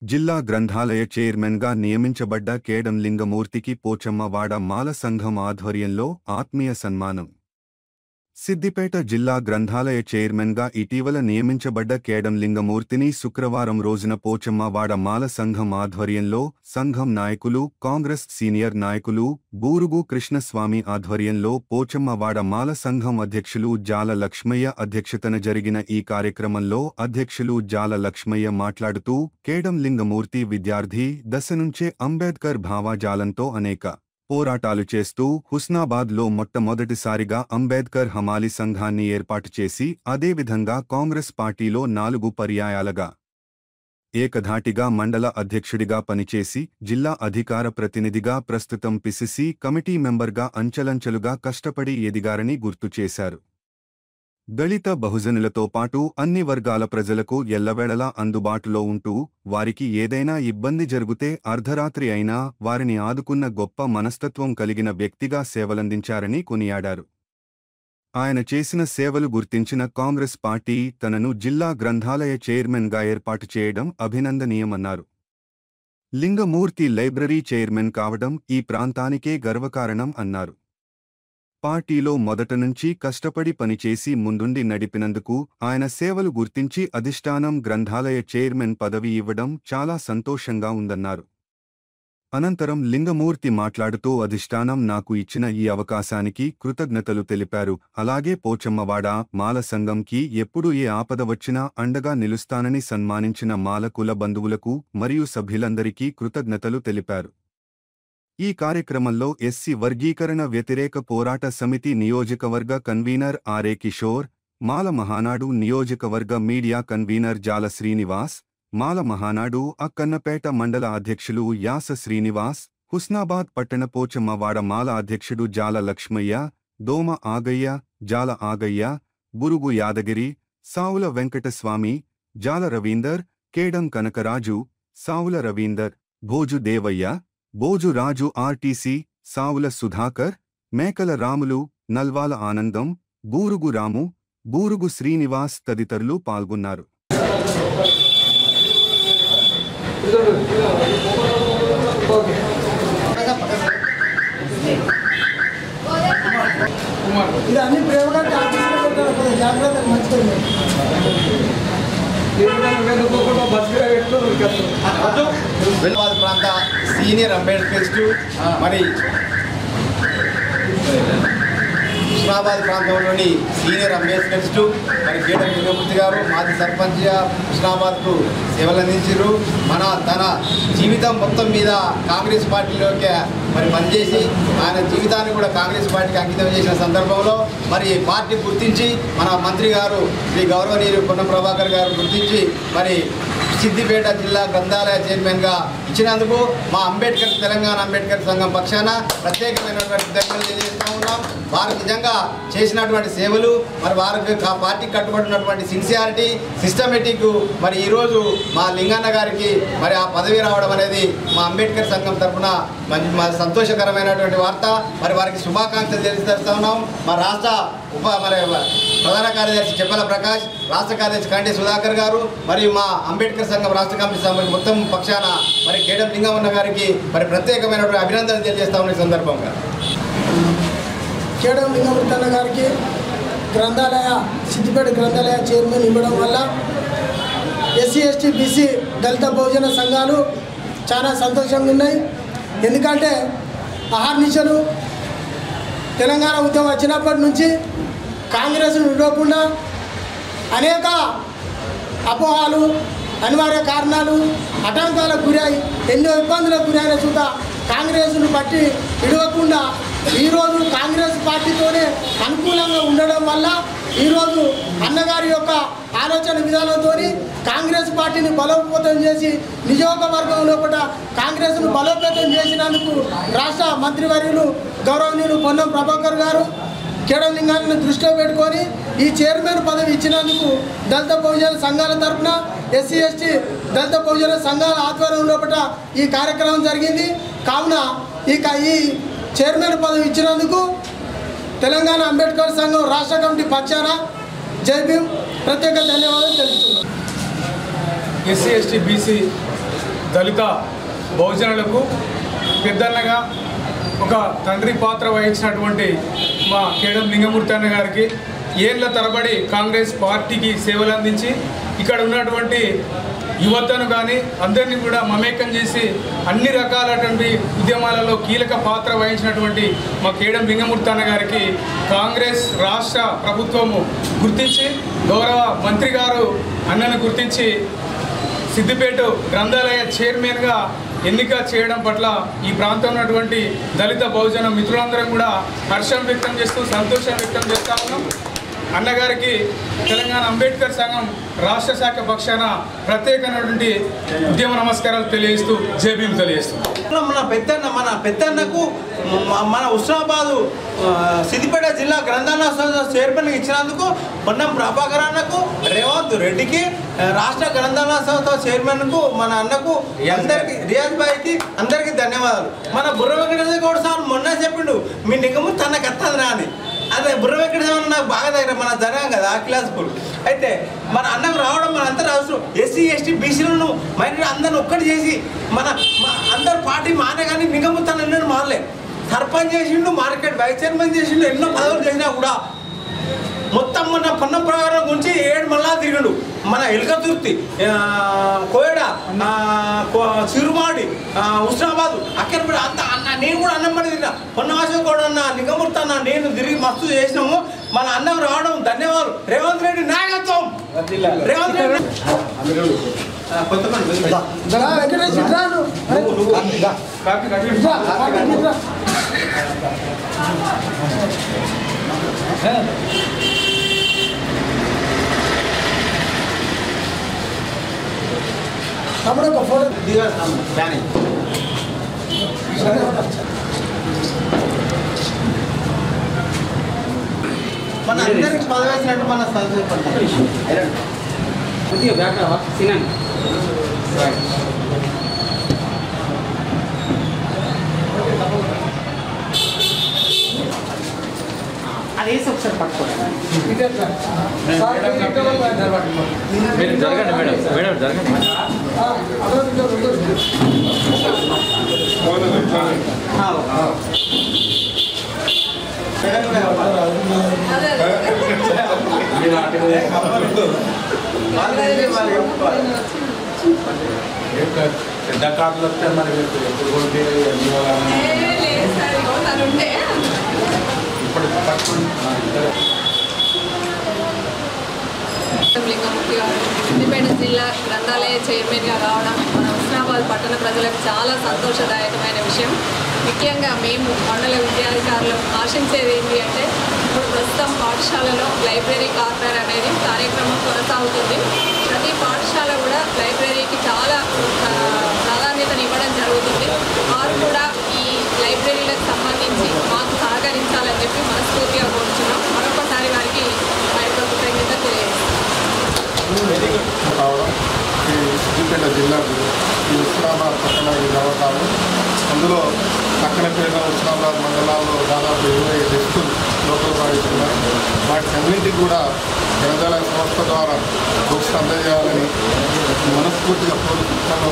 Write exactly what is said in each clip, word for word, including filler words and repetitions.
జిల్లా గ్రంథాలయ చైర్మన్గా నియమించబడ్డ కేడం లింగమూర్తికి పోచమ్మవాడ మాల సంఘం ఆధ్వర్యంలో ఆత్మీయ సన్మానం. సిద్దిపేట జిల్లా గ్రంథాలయ చైర్మన్గా ఇటీవల నియమించబడ్డ కేడం లింగమూర్తిని శుక్రవారం రోజున పోచమ్మవాడ మాల సంఘం ఆధ్వర్యంలో సంఘం నాయకులు, కాంగ్రెస్ సీనియర్ నాయకులు బూరుగు కృష్ణస్వామి ఆధ్వర్యంలో పోచమ్మవాడ మాల సంఘం అధ్యక్షులు జాల లక్ష్మయ్య అధ్యక్షతన జరిగిన ఈ కార్యక్రమంలో అధ్యక్షులు జాల లక్ష్మయ్య మాట్లాడుతూ, కేడం లింగమూర్తి విద్యార్థి దశ నుంచే అంబేద్కర్ భావజాలంతో అనేక పోరాటాలు చేస్తూ హుస్నాబాద్లో మొట్టమొదటిసారిగా అంబేద్కర్ హమాలి సంఘాన్ని ఏర్పాటు చేసి అదేవిధంగా కాంగ్రెస్ పార్టీలో నాలుగు పర్యాయాలుగా ఏకధాటిగా మండల అధ్యక్షుడిగా పనిచేసి జిల్లా అధికార ప్రతినిధిగా ప్రస్తుతం పిసిసి కమిటీ మెంబర్గా అంచెలంచెలుగా కష్టపడి ఎదిగారని గుర్తు చేశారు. దళిత బహుజనులతో పాటు అన్ని వర్గాల ప్రజలకు ఎల్లవేళలా అందుబాటులో ఉంటూ వారికి ఏదైనా ఇబ్బంది జరిగితే అర్ధరాత్రి అయినా వారిని ఆదుకున్న గొప్ప మనస్తత్వం కలిగిన వ్యక్తిగా సేవలందించారని కొనియాడారు. ఆయన చేసిన సేవలు గుర్తించిన కాంగ్రెస్ పార్టీ తనను జిల్లా గ్రంథాలయ చైర్మన్గా ఏర్పాటు చేయడం అభినందనీయమన్నారు. లింగమూర్తి లైబ్రరీ చైర్మన్ కావడం ఈ ప్రాంతానికే గర్వకారణం అన్నారు. పార్టీలో మొదట నుంచి కష్టపడి పనిచేసి ముందుండి నడిపినందుకు ఆయన సేవలు గుర్తించి అధిష్టానం గ్రంథాలయ చైర్మన్ పదవి ఇవ్వడం చాలా సంతోషంగా ఉందన్నారు. అనంతరం లింగమూర్తి మాట్లాడుతూ అధిష్టానం నాకు ఇచ్చిన ఈ అవకాశానికి కృతజ్ఞతలు తెలిపారు. అలాగే పోచమ్మవాడ మాల సంఘంకి ఎప్పుడు ఏ ఆపద వచ్చినా అండగా నిలుస్తానని సన్మానించిన మాల కుల బంధువులకు మరియు సభ్యులందరికీ కృతజ్ఞతలు తెలిపారు. ఈ కార్యక్రమంలో ఎస్సీ వర్గీకరణ వ్యతిరేక పోరాట సమితి నియోజకవర్గ కన్వీనర్ ఆర్ఏ కిషోర్, మాల మహానాడు నియోజకవర్గ మీడియా కన్వీనర్ జాల శ్రీనివాస్, మాల మహానాడు అక్కన్నపేట మండల అధ్యక్షులు యాస శ్రీనివాస్, హుస్నాబాద్ పట్టణ పోచమ్మవాడ మాల అధ్యక్షుడు జాల లక్ష్మయ్య, దోమ ఆగయ్య, జాల ఆగయ్య, బురుగు యాదగిరి, సావుల వెంకటస్వామి, జాల రవీందర్, కేడం కనకరాజు, సావుల రవీందర్, భోజు దేవయ్య, బోజు రాజు ఆర్టీసీ, సావుల సుధాకర్, మేకల రాములు, నల్వాల ఆనందం, బూరుగు రాము, బూరుగు శ్రీనివాస్ తదితరులు పాల్గొన్నారు. ప్రాంత సీనియర్ అంబేద్కరిస్టు మరి హుస్నాబాద్ ప్రాంతంలోని సీనియర్ అంబేద్కరిస్టు మరి కేడం లింగమూర్తి గారు మాజీ సర్పంచ్గా హుస్నాబాద్కు సేవలు అందించారు. మన తన జీవితం మొత్తం మీద కాంగ్రెస్ పార్టీలోకి మరి పనిచేసి ఆయన జీవితాన్ని కూడా కాంగ్రెస్ పార్టీకి అంకితం చేసిన సందర్భంలో మరి పార్టీ గుర్తించి మన మంత్రి గారు శ్రీ గౌరవనీయులు పొన్నం ప్రభాకర్ గారు గుర్తించి మరి సిద్దిపేట జిల్లా గ్రంథాలయ చైర్మన్గా ఇచ్చినందుకు మా అంబేద్కర్ తెలంగాణ అంబేద్కర్ సంఘం పక్షాన ప్రత్యేకమైనటువంటి ధన్యవాదాలు తెలియజేస్తూ ఉన్నాం. వారు నిజంగా చేసినటువంటి సేవలు మరి వారికి పార్టీకి కట్టుబడినటువంటి సిన్సియారిటీ, సిస్టమేటిక్ మరి ఈరోజు మా లింగన్న గారికి మరి ఆ పదవి రావడం అనేది మా అంబేద్కర్ సంఘం తరఫున మంచి మా సంతోషకరమైనటువంటి వార్త. మరి వారికి శుభాకాంక్షలు తెలియజేస్తూ ఉన్నాం. మా రాష్ట్ర ఉప మరి ప్రధాన కార్యదర్శి చెప్పల ప్రకాష్, రాష్ట్ర కార్యదర్శి కంటి సుధాకర్ గారు మరియు మా అంబేద్కర్ సంఘం రాష్ట్ర కమిటీ సభ్యులు మొత్తం పక్షాన మరి కేడం లింగమన్న గారికి మరి ప్రత్యేకమైనటువంటి అభినందనలు తెలియజేస్తా ఉన్న సందర్భంగా కేడం లింగమూర్తి అన్న గారికి గ్రంథాలయ సిద్దిపేట గ్రంథాలయ చైర్మన్ ఇవ్వడం వల్ల ఎస్సీ ఎస్టీ బీసీ దళిత బహుజన సంఘాలు చాలా సంతోషంగా ఉన్నాయి. ఎందుకంటే అహర్నిశలు తెలంగాణ ఉద్యమం వచ్చినప్పటి నుంచి కాంగ్రెస్ను విడవకుండా అనేక అపోహాలు, అనివార్య కారణాలు, ఆటంకాలకు గురై ఎన్నో ఇబ్బందులకు గురైన చూత కాంగ్రెస్ను బట్టి విడవకుండా ఈరోజు కాంగ్రెస్ పార్టీతోనే అనుకూలంగా ఉండడం వల్ల ఈరోజు అన్నగారి యొక్క ఆలోచన విధానంతో కాంగ్రెస్ పార్టీని బలోపేతం చేసి నియోజకవర్గం లోపల కాంగ్రెస్ను బలోపేతం చేసినందుకు రాష్ట్ర మంత్రివర్యులు గౌరవనీయులు పొన్నం ప్రభాకర్ గారు కేడం లింగాన్ని దృష్టిలో పెట్టుకొని ఈ చైర్మన్ పదవి ఇచ్చినందుకు దళిత బహుజన సంఘాల తరఫున ఎస్సీ ఎస్టీ దళిత బహుజన సంఘాల ఆధ్వర్యం లోపల ఈ కార్యక్రమం జరిగింది. కావున ఇక ఈ చైర్మన్ పదవి ఇచ్చినందుకు తెలంగాణ అంబేద్కర్ సంఘం రాష్ట్ర కమిటీ పక్షాన జై భీమ్ ప్రత్యేక ధన్యవాదాలు తెలుపుతున్నాను. ఎస్సీ ఎస్టీ బీసీ దళిత బహుజనులకు పెద్దన్నగా ఒక తండ్రి పాత్ర వహించినటువంటి మా కేడం లింగమూర్తి అన్న గారికి ఏళ్ల తరబడి కాంగ్రెస్ పార్టీకి సేవలు అందించి ఇక్కడ ఉన్నటువంటి యువతను కానీ అందరినీ కూడా మమేకం చేసి అన్ని రకాలటువంటి ఉద్యమాలలో కీలక పాత్ర వహించినటువంటి మా కేడం లింగమూర్తి అన్న గారికి కాంగ్రెస్ రాష్ట్ర ప్రభుత్వము గుర్తించి గౌరవ మంత్రి గారు అన్నను గుర్తించి సిద్దిపేట గ్రంథాలయ చైర్మన్గా ఎన్నిక చేయడం పట్ల ఈ ప్రాంతంలో ఉన్నటువంటి దళిత బహుజన మిత్రులందరం కూడా హర్షం వ్యక్తం చేస్తూ సంతోషం వ్యక్తం చేస్తా ఉన్నాం. అన్నగారికి తెలంగాణ అంబేద్కర్ సంఘం రాష్ట్ర శాఖ పక్షాన ప్రత్యేకమైనటువంటి ఉద్యమ నమస్కారాలు తెలియజేస్తూ జేబీలు తెలియజేస్తూ మన పెద్దన్న మన పెద్దన్నకు మన హుస్నాబాదు సిద్దిపేట జిల్లా గ్రంథాలయ సంస్థ చైర్మన్ ఇచ్చినందుకు పొన్నం ప్రభాకర్ అన్నకు రేవంత్ రెడ్డికి రాష్ట్ర గ్రంథాలయ సంస్థ చైర్మన్కు మన అన్నకు అందరికి రియాజ్ భాయ్కి అందరికీ ధన్యవాదాలు. మన బుర్ర వెంకటేశ్వర గౌడ్ సార్ మొన్న చెప్పిండు మీ నిగము తనకు వస్తుందిరా అని. అదే బుర్ర వెంకటేశ్వర నాకు బాగా దగ్గర మన జరగం కదా ఆ క్లాస్ స్కూల్ అయితే మన అన్నకు రావడం మన అందరూ అవసరం. ఎస్సీ ఎస్టీ బీసీలను మైనారిటీ అందరిని ఒక్కటి చేసి మన అందరు పార్టీ మానే కానీ నిగముతాను ఎన్నో మారలే. సర్పంచ్ చేసిండు, మార్కెట్ వైస్ చైర్మన్ చేసిండు, ఎన్నో పదవులు చేసినా కూడా మొత్తం మన పొన్నం ప్రకారం గురించి ఏడు మళ్ళా తిరిగిండు. మన ఎలుకతుర్తి, కోయడ, చిరుమాడి, హుస్నాబాదు అక్కడ కూడా అంత అన్న నేను కూడా అన్నం పడి తిన్నా. పొన్నవాసం కూడా అన్న నిగమూర్తి అన్న నేను తిరిగి మస్తు చేసినాము. మన అన్నం రావడం ధన్యవాదాలు. రేవంత్ రెడ్డి నాయకత్వం. రేవంత్ రెడ్డి తమ్ముడు ఒక ఫోటో దిగాలి. మన అందరికి పదవేసినట్టు మన కొద్దిగా బ్యాక్ రావా సినాన్ అది వేసి ఒకసారి పట్టుకోండి. మీరు జరగండి మేడం మేడం జరగండి. పెద్ద కార్లు వస్తే మరి ఇప్పుడు లింగమూర్తి గారు సిద్దిపేట జిల్లా గ్రంథాలయ చైర్మన్గా కావడం మన హుస్నాబాద్ పట్టణ ప్రజలకు చాలా సంతోషదాయకమైన విషయం. ముఖ్యంగా మేము మండల విద్యాధికారులు ఆశించేది ఏంటి అంటే ఇప్పుడు ప్రస్తుతం పాఠశాలలో లైబ్రరీ కార్నర్ అనేది కార్యక్రమం కొనసాగుతుంది. ప్రతి పాఠశాల కూడా లైబ్రరీకి చాలా ప్రాధాన్యతను ఇవ్వడం జరుగుతుంది. వారు కూడా ఈ లైబ్రరీలకు సంబంధించి మాకు సహకరించాలని చెప్పి మనస్ఫూర్తిగా కోరుతున్నాం. మరొకసారి వారికి మా యొక్క కృతజ్ఞత తెలియజేస్తాం. కావడం ఈ సిద్దిపేట జిల్లాకు ఈ హుస్నాబాద్ పట్టణానికి రావటాలు అందులో పక్కనపేట హుస్నాబాద్ మండలాల్లో దాదాపు ఇరవై డెస్కులు లోపల భావిస్తున్నారు. వాటి అన్నింటికి కూడా గ్రంథాలయ సంస్థ ద్వారా బుక్స్ అందజేయాలని మనస్ఫూర్తిగా కోరుకుంటున్నాను.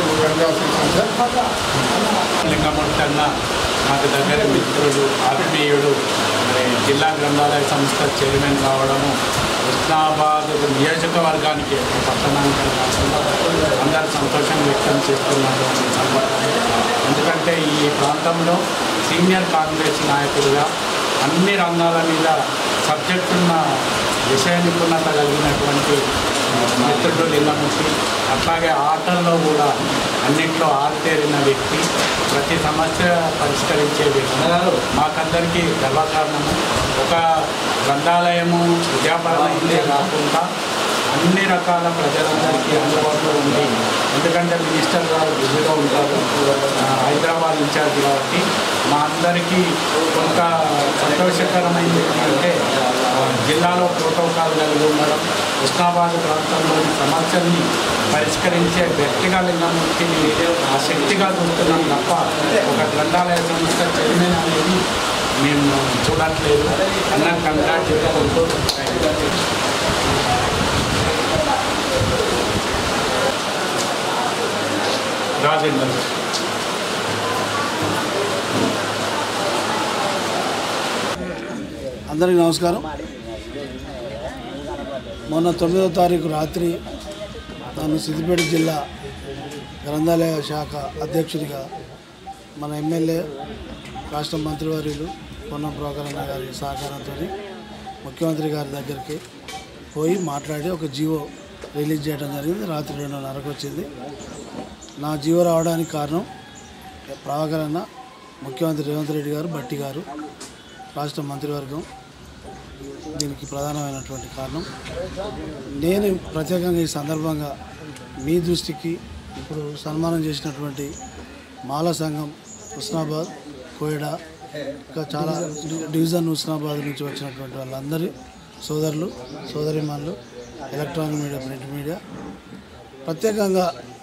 లింగమూర్తి అన్న నాకు దగ్గర మిత్రుడు ఆత్మీయుడు జిల్లా గ్రంథాలయ సంస్థ చైర్మన్ కావడము హుస్నాబాద్ నియోజకవర్గానికి పట్టణానికి కాకుండా అందరూ సంతోషం వ్యక్తం చేస్తున్నారు. ఎందుకంటే ఈ ప్రాంతంలో సీనియర్ కాంగ్రెస్ నాయకుడిగా అన్ని రంగాల మీద సబ్జెక్ట్ ఉన్న విషయ నిపుణత కలిగినటువంటి మిత్రుడు లింగమూర్తి. అట్లాగే ఆటల్లో కూడా అన్నింటిలో ఆరితేరిన వ్యక్తి, ప్రతి సమస్య పరిష్కరించే వ్యక్తి మాకందరికీ గర్వకారణము. ఒక గ్రంథాలయము విద్యాపరమైతే కాకుండా అన్ని రకాల ప్రజలందరికీ అందుబాటులో ఉంది. ఎందుకంటే మినిస్టర్ గారు బిజీగా ఉంటారు, హైదరాబాద్ ఇన్ఛార్జ్ కాబట్టి మా అందరికీ కొంత సంతోషకరమైనది ఏంటంటే జిల్లాలో ప్రోటోకాల్ కలిగి ఉండడం, హుస్నాబాద్ ప్రాంతంలోని సమస్యల్ని పరిష్కరించే వ్యక్తిగా లింగమూర్తిని ఆ శక్తిగా చూస్తున్నాం తప్ప ఒక గ్రంథాలయ సంస్థ చైర్మన్ అనేది మేము చూడట్లేదు. అన్న కంగ్రాట్ చేసుకుంటూ రాజేందర్. అందరికీ నమస్కారం. మొన్న తొమ్మిదో తారీఖు రాత్రి నన్ను సిద్దిపేట జిల్లా గ్రంథాలయ శాఖ అధ్యక్షుడిగా మన ఎమ్మెల్యే రాష్ట్ర మంత్రివర్యులు పొన్నం ప్రభాకరన్న గారి సహకారంతో ముఖ్యమంత్రి గారి దగ్గరికి పోయి మాట్లాడి ఒక జీవో రిలీజ్ చేయడం జరిగింది. రాత్రి రెండున్నరకు వచ్చింది. నా జీవో రావడానికి కారణం ప్రభాకరన్న, ముఖ్యమంత్రి రేవంత్ రెడ్డి గారు, బట్టి గారు, రాష్ట్ర మంత్రివర్గం దీనికి ప్రధానమైనటువంటి కారణం. నేను ప్రత్యేకంగా ఈ సందర్భంగా మీ దృష్టికి ఇప్పుడు సన్మానం చేసినటువంటి మాల సంఘం హుస్నాబాద్, కోయడా, ఇంకా చాలా డివిజన్ హుస్నాబాద్ నుంచి వచ్చినటువంటి వాళ్ళందరి సోదరులు, సోదరిమణులు, ఎలక్ట్రానిక్ మీడియా, ప్రింట్ మీడియా, ప్రత్యేకంగా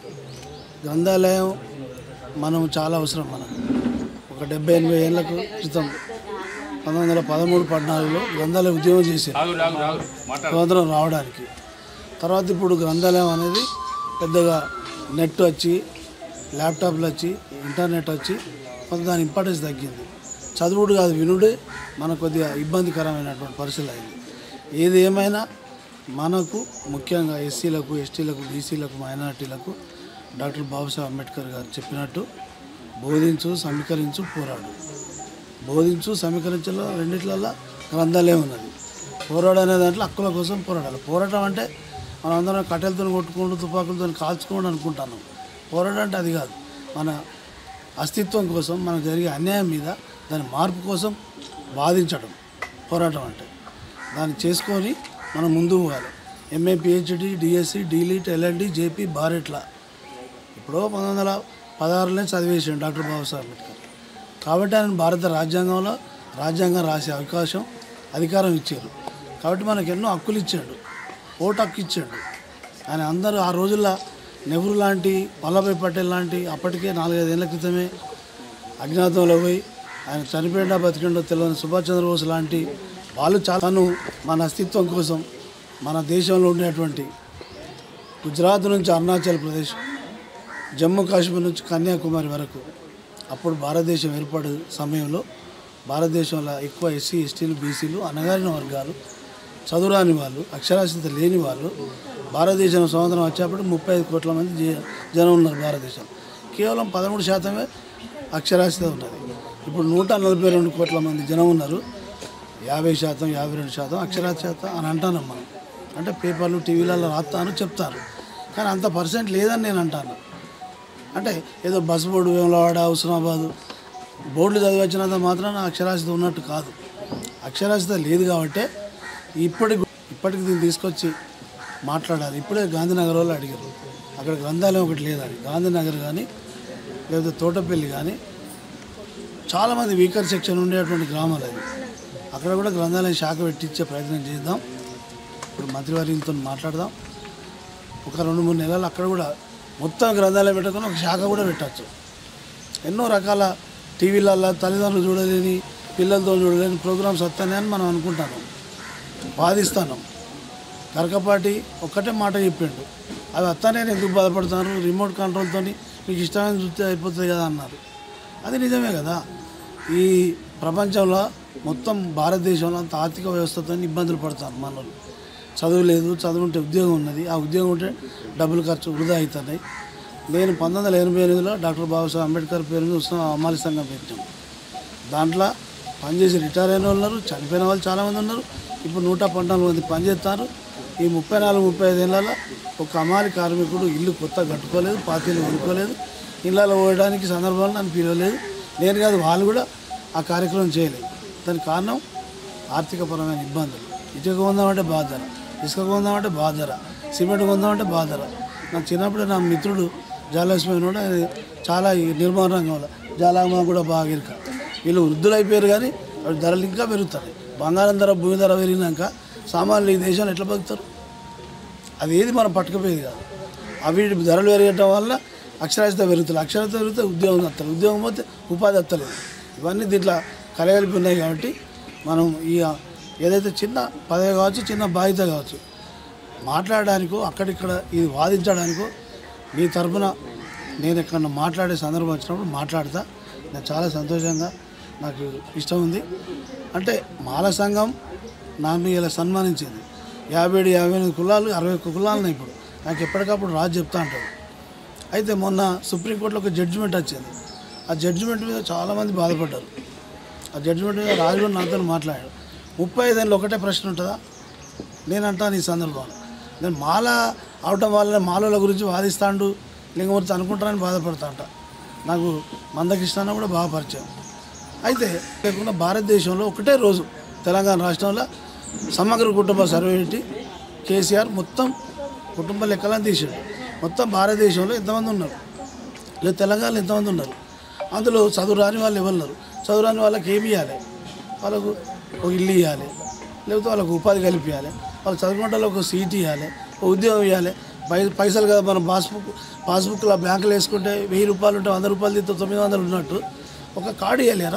గ్రంథాలయం మనం చాలా అవసరం. మనం ఒక డెబ్బై ఎనభై ఏళ్ళకు క్రితం పంతొమ్మిది వందల పదమూడు పద్నాలుగులో గ్రంథాలయ ఉద్యోగం చేశారు స్వతంత్రం రావడానికి. తర్వాత ఇప్పుడు గ్రంథాలయం అనేది పెద్దగా నెట్ వచ్చి, ల్యాప్టాప్లు వచ్చి, ఇంటర్నెట్ వచ్చి కొంత దాని ఇంపార్టెన్స్ తగ్గింది. చదువుడు కాదు, వినుడే మనకు కొద్దిగా ఇబ్బందికరమైనటువంటి పరిస్థితులు అయింది. ఏది ఏమైనా మనకు ముఖ్యంగా ఎస్సీలకు, ఎస్టీలకు, బీసీలకు, మైనారిటీలకు డాక్టర్ బాబాసాహెబ్ అంబేద్కర్ గారు చెప్పినట్టు బోధించు, సమీకరించు, పోరాడు. బోధించు, సమీకరించలో రెండిట్లలో గ్రంథాలయం ఉన్నది. పోరాడు అనే దాంట్లో హక్కుల కోసం పోరాడాలి. పోరాటం అంటే మనం అందరం కట్టెలతో కొట్టుకుంటూ, తుపాకులతో కాల్చుకోండి అనుకుంటాను. పోరాటం అంటే అది కాదు. మన అస్తిత్వం కోసం, మనకు జరిగే అన్యాయం మీద దాని మార్పు కోసం వాదించడం పోరాటం అంటే. దాన్ని చేసుకొని మనం ముందుకు పోవాలి. MA, PhD, DSc, DLitt, LLD, JP, bar at law ఇప్పుడు పంతొమ్మిది వందల పదహారులోనే చదివేసాడు డాక్టర్ బాబాసాహెబ్ అంబేద్కర్. కాబట్టి ఆయన భారత రాజ్యాంగంలో రాజ్యాంగం రాసే అవకాశం, అధికారం ఇచ్చారు. కాబట్టి మనకు ఎన్నో హక్కులు ఇచ్చాడు. ఓటు హక్కు ఇచ్చాడు ఆయన. అందరూ ఆ రోజుల్లో నెహ్రూ లాంటి, వల్లభాయ్ పటేల్ లాంటి అప్పటికే నాలుగైదేళ్ల క్రితమే అజ్ఞాతంలో పోయి ఆయన చనిపోయిండా బతికిండో తెలియని సుభాష్ చంద్రబోస్ లాంటి వాళ్ళు చాలాను మన అస్తిత్వం కోసం, మన దేశంలో ఉండేటువంటి గుజరాత్ నుంచి అరుణాచల్ ప్రదేశ్, జమ్మూ కాశ్మీర్ నుంచి కన్యాకుమారి వరకు అప్పుడు భారతదేశం ఏర్పడే సమయంలో భారతదేశంలో ఎక్కువ ఎస్సీ, ఎస్టీలు, బీసీలు, అణగారిన వర్గాలు, చదువురాని వాళ్ళు, అక్షరాస్యత లేని వాళ్ళు భారతదేశం స్వతంత్రం వచ్చేప్పుడు ముప్పై ఐదు కోట్ల మంది జనం ఉన్నారు. భారతదేశం కేవలం పదమూడు శాతమే అక్షరాస్యత ఉన్నది. ఇప్పుడు నూట నలభై రెండు కోట్ల మంది జనం ఉన్నారు. యాభై శాతం యాభై రెండు శాతం అక్షరాస్యత అని అంటాను మనం. అంటే పేపర్లు, టీవీలలో రాస్తాను, చెప్తారు. కానీ అంత పర్సెంట్ లేదని నేను అంటాను. అంటే ఏదో బస్ బోర్డు, వేములవాడ, హుస్నాబాదు బోర్డులు చదివించినంత మాత్రాన అక్షరాస్యత ఉన్నట్టు కాదు. అక్షరాస్యత లేదు కాబట్టి ఇప్పటికి ఇప్పటికి దీన్ని తీసుకొచ్చి మాట్లాడాలి. ఇప్పుడే గాంధీనగర్ వాళ్ళు అడిగారు, అక్కడ గ్రంథాలయం ఒకటి లేదని. గాంధీనగర్ కానీ లేదా తోటపల్లి కానీ చాలామంది వీకర్ సెక్షన్ ఉండేటువంటి గ్రామాలు అవి. అక్కడ కూడా గ్రంథాలయం శాఖ పెట్టించే ప్రయత్నం చేద్దాం. ఇప్పుడు మంత్రివర్యంతో మాట్లాడదాం. ఒక రెండు మూడు నెలలు అక్కడ కూడా మొత్తం గ్రంథాలయం పెట్టుకుని ఒక శాఖ కూడా పెట్టచ్చు. ఎన్నో రకాల టీవీలలో తల్లిదండ్రులు చూడలేని, పిల్లలతో చూడలేని ప్రోగ్రామ్స్ వస్తాయని మనం అనుకుంటాను, వాదిస్తాను. గరకపాటి ఒక్కటే మాట చెప్పిండు, అవి వస్తానే ఎందుకు బాధపడుతున్నారు, రిమోట్ కంట్రోల్తో మీకు ఇష్టమైన చూస్తే అయిపోతుంది కదా అన్నారు. అది నిజమే కదా. ఈ ప్రపంచంలో మొత్తం భారతదేశంలో అంత ఆర్థిక వ్యవస్థతో ఇబ్బందులు పడతారు మనలు. చదువు లేదు, చదువు ఉంటే ఉద్యోగం ఉన్నది, ఆ ఉద్యోగం ఉంటే డబ్బులు ఖర్చు వృధా అవుతున్నాయి. నేను పంతొమ్మిది వందల ఎనభై ఎనిమిదిలో డాక్టర్ బాబాసాహెబ్ అంబేద్కర్ పేరు మీద ఉస్మానియా అమ్మాలి సంఘం పెట్టాం. దాంట్లో పనిచేసి రిటైర్ అయిన వాళ్ళు ఉన్నారు, చనిపోయిన వాళ్ళు చాలామంది ఉన్నారు. ఇప్పుడు నూట పద్నాలుగు మంది పనిచేస్తారు. ఈ ముప్పై నాలుగు ముప్పై ఐదు ఏళ్ళలో ఒక అమాలి కార్మికుడు ఇల్లు కొత్త కట్టుకోలేదు, పాతీలు కొనుక్కోలేదు, ఇళ్ళలో పోయడానికి సందర్భాలు నన్ను పిలవలేదు. నేను కాదు, వాళ్ళు కూడా ఆ కార్యక్రమం చేయలేదు. దానికి కారణం ఆర్థికపరమైన ఇబ్బందులు. ఇటుక కొందామంటే బాధర, ఇసుక కొందామంటే బాధర, సిమెంట్ కొందామంటే బాధర. నాకు చిన్నప్పుడు నా మిత్రుడు జాలక్ష్మి కూడా చాలా నిర్మాణ రంగంలో జాలమ్మ కూడా బాగా ఇరుక. వీళ్ళు వృద్ధులు అయిపోయారు కానీ అవి ధరలు ఇంకా పెరుగుతాయి. బంగారం ధర, భూమి ధర పెరిగినాక సామాన్యులు ఈ దేశంలో ఎట్లా బతుకుతారు? అది ఏది మనం పట్టుకుపోయేది కాదు. అవి ధరలు పెరగటం వల్ల అక్షరాస్యత పెరుగుతుంది. అక్షరాస్యత పెరిగితే ఉద్యోగం వస్తలేదు, ఉద్యోగం పోతే ఉపాధి వస్తలేదు. ఇవన్నీ దీంట్లో కలగలిపి ఉన్నాయి. కాబట్టి మనం ఈ ఏదైతే చిన్న పదవి కావచ్చు, చిన్న బాధ్యత కావచ్చు, మాట్లాడడానికో అక్కడిక్కడ ఇది వాదించడానికో మీ తరఫున నేను ఎక్కడన్నా మాట్లాడే సందర్భం వచ్చినప్పుడు మాట్లాడతా. నేను చాలా సంతోషంగా నాకు ఇష్టం ఉంది. అంటే మాల సంఘం నన్ను ఇలా సన్మానించింది. యాభై ఏడు యాభై ఎనిమిది కులాలు అరవై ఒక్క కులాలను ఇప్పుడు నాకు ఎప్పటికప్పుడు రాజు చెప్తా అంటాడు. అయితే మొన్న సుప్రీంకోర్టులో ఒక జడ్జిమెంట్ వచ్చింది. ఆ జడ్జిమెంట్ మీద చాలామంది బాధపడ్డారు. ఆ జడ్జిమెంట్ మీద రాజు కూడా నాతో మాట్లాడాడు. ముప్పై ఐదేళ్ళు ఒకటే ప్రశ్న ఉంటుందా? నేను అంటాను ఈ సందర్భంలో, నేను మాల అవటం వల్ల మాలల గురించి వాదిస్తాడు లింగమూర్తి అనుకుంటానని బాధపడతా అంట. నాకు మందకృష్ణ కూడా బాగా పరిచయం. అయితే లేకుండా భారతదేశంలో ఒకటే రోజు తెలంగాణ రాష్ట్రంలో సమగ్ర కుటుంబ సర్వే పెట్టి కేసీఆర్ మొత్తం కుటుంబ లెక్కలను తీసాడు. మొత్తం భారతదేశంలో ఎంతమంది ఉన్నారు, లేదు తెలంగాణలో ఎంతమంది ఉన్నారు, అందులో చదువు రాని వాళ్ళు ఎవరున్నారు, చదువు రాని వాళ్ళకి ఏమి ఇవ్వాలి, వాళ్ళకు ఒక ఇల్లు ఇవ్వాలి, లేకపోతే వాళ్ళకు ఉపాధి కల్పించాలి, వాళ్ళు చదువుకుంటే ఒక సీట్ ఇవ్వాలి, ఒక ఉద్యోగం ఇవ్వాలి. పై పైసలు కదా మనం పాస్బుక్ పాస్బుక్లో బ్యాంకులో వేసుకుంటే వెయ్యి రూపాయలు ఉంటే వంద రూపాయలు తీస్తే తొమ్మిది వందలు ఉన్నట్టు ఒక కార్డు ఇవ్వలేరా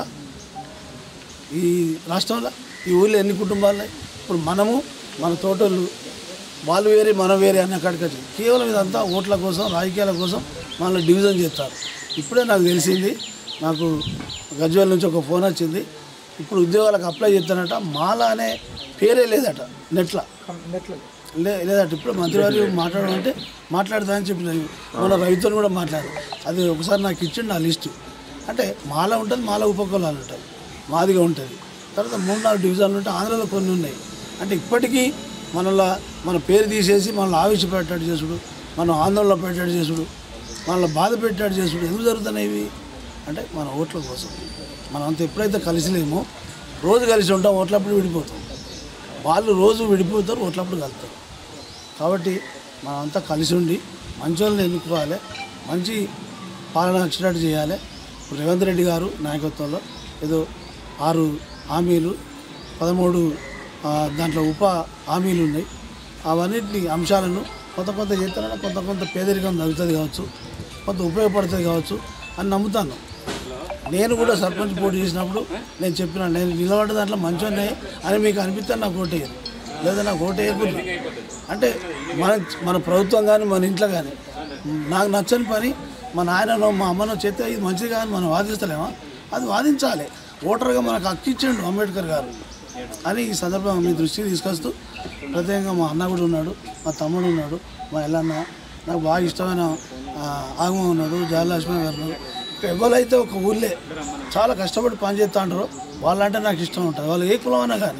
ఈ రాష్ట్రంలో? ఈ ఊళ్ళో ఎన్ని కుటుంబాలు? ఇప్పుడు మనము మన తోటలు వాళ్ళు వేరే మనం వేరే అన్న కాడికి వచ్చి కేవలం ఇదంతా ఓట్ల కోసం రాజకీయాల కోసం మనల్ని డివిజన్ చేస్తారు. ఇప్పుడే నాకు తెలిసింది, నాకు గజ్వేల్ నుంచి ఒక ఫోన్ వచ్చింది. ఇప్పుడు ఉద్యోగాలకు అప్లై చేస్తానట, మాల అనే పేరే లేదట నెట్లో లే లేదట. ఇప్పుడు మంత్రివారి మాట్లాడమంటే మాట్లాడదా అని చెప్పిన మన రైతులు కూడా మాట్లాడు. అది ఒకసారి నాకు ఇచ్చిండు ఆ లిస్టు. అంటే మాల ఉంటుంది, మాల ఉపకులాలు ఉంటుంది, మాదిగా ఉంటుంది. తర్వాత మూడు నాలుగు డివిజన్లు ఉంటాయి, ఆంధ్రలో కొన్ని ఉన్నాయి. అంటే ఇప్పటికీ మనలో మన పేరు తీసేసి మనల్ని ఆవేశపెట్టాడు చేసుడు, మనం ఆందోళన పెట్టాడు చేసుడు, మనల్ని బాధ పెట్టాడు చేసుడు ఎందుకు జరుగుతున్నాయి ఇవి? అంటే మన ఓట్ల కోసం. మనం అంత ఎప్పుడైతే కలిసిలేమో రోజు కలిసి ఉంటాం, ఓట్లప్పుడు విడిపోతాం. వాళ్ళు రోజు విడిపోతారు, ఓట్లప్పుడు కలుతారు. కాబట్టి మనం అంతా కలిసి ఉండి మంచి వాళ్ళని ఎన్నుకోవాలి, మంచి పాలన వచ్చేటట్టు చేయాలి. ఇప్పుడు రేవంత్ రెడ్డి గారు నాయకత్వంలో ఏదో ఆరు హామీలు పదమూడు దాంట్లో ఉప హామీలు ఉన్నాయి. అవన్నింటినీ అంశాలను కొంత కొంత చేస్తానన్నా కొంత కొంత పేదరికం తగ్గుతుంది కావచ్చు, కొంత ఉపయోగపడుతుంది కావచ్చు అని నమ్ముతాను. నేను కూడా సర్పంచ్ పోటీ చేసినప్పుడు నేను చెప్పిన నేను నిలబడ్డ దాంట్లో మంచిగానే అని మీకు అనిపిస్తే నాకు ఓటేయరు, లేదా నాకు ఓటేయకూడదు. అంటే మన మన ప్రభుత్వం కానీ మన ఇంట్లో కానీ నాకు నచ్చని పని మా నాయననో మా అమ్మనో చేస్తే ఇది మంచిది కానీ మనం వాదిస్తలేమా? అది వాదించాలి. ఓటర్గా మనకు హక్కు ఇచ్చిండు అంబేద్కర్ గారు అని ఈ సందర్భంగా మీ దృష్టికి తీసుకొస్తూ, ప్రత్యేకంగా మా అన్న కూడా ఉన్నాడు, మా తమ్ముడు ఉన్నాడు, మా ఎల్లన్న, నాకు బాగా ఇష్టమైన ఆగమ ఉన్నాడు, జయలక్ష్మి గారు ఉన్నారు. ఎవరైతే ఒక ఊళ్ళే చాలా కష్టపడి పనిచేస్తూ ఉంటారో వాళ్ళంటే నాకు ఇష్టం ఉంటుంది. వాళ్ళు ఏ కులం అయినా కానీ,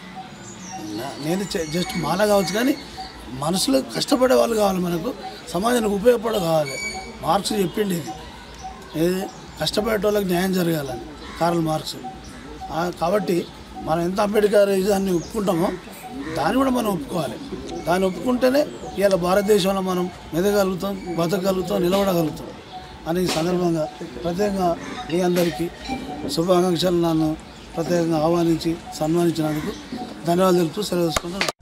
నేను జస్ట్ మాల కావచ్చు కానీ మనసులో కష్టపడే వాళ్ళు కావాలి, మనకు సమాజానికి ఉపయోగపడే కావాలి. మార్క్స్ చెప్పిండి ఇది ఏది కష్టపడే వాళ్ళకి న్యాయం జరగాలని కార్ల్ మార్క్స్. కాబట్టి మనం ఎంత అంబేద్కర్ దాన్ని ఒప్పుకుంటామో దాన్ని కూడా మనం ఒప్పుకోవాలి. దాన్ని ఒప్పుకుంటేనే ఇవాళ భారతదేశంలో మనం మెదగలుగుతాం, బతకగలుగుతాం, నిలబడగలుగుతాం అని ఈ సందర్భంగా ప్రత్యేకంగా మీ అందరికీ శుభాకాంక్షలు నన్ను ప్రత్యేకంగా ఆహ్వానించి సన్మానించినందుకు ధన్యవాదాలు తెలుపుతూ సెలవు తీసుకుంటాను.